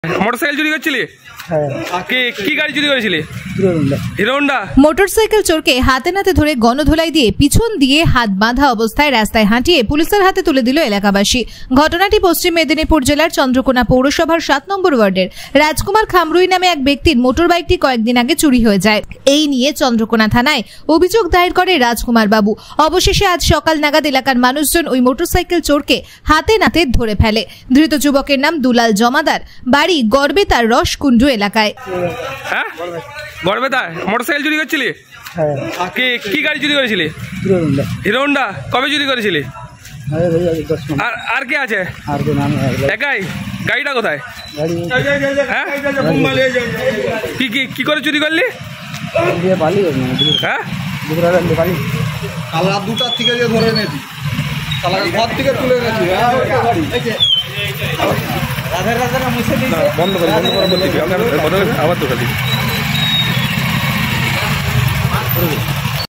Motorcycle চুরি করছিলি? কি গাড়ি চুরি করেছিলি? Hero Honda. মোটরসাইকেল চোরকে হাতে নাতে ধরে গণধোলাই দিয়ে পিছন দিয়ে হাত বাঁধা অবস্থায় রাস্তায় হাঁটিয়ে পুলিশের হাতে তুলে দিল এলাকাবাসী। ঘটনাটি পশ্চিম মেদিনীপুর জেলার চন্দ্রকোনা পৌরসভার 7 নম্বর ওয়ার্ডের রাজকুমার খামরুই নামে এক ব্যক্তির মোটর বাইকটি কয়েকদিন আগে চুরি হয়ে যায়। এই নিয়ে চন্দ্রকোনা থানায় অভিযোগ দায়ের করে রাজকুমার বাবু। অবশেষে আজ সকাল নাগাদ এলাকার মানুষজন ওই মোটরসাইকেল চোরকে হাতে নাতে ধরে ফেলে। ধৃত যুবকের নাম দুলাল জমাদার, বাড়ি গড়বেতার রসকুণ্ডু এলাকায়। গড়বেতার মোটরসাইকেল চুরি করছিলি? কি গাড়ি চুরি করেছিলি? Hero Honda. কবে চুরি করেছিলি? আর কে আছে? একাই? গাড়িটা কোথায়? কি করে চুরি করলি? দুটার থেকে ধরে এনেছি, ঘর থেকে তুলে এনেছি। বন্ধ করে আবার তো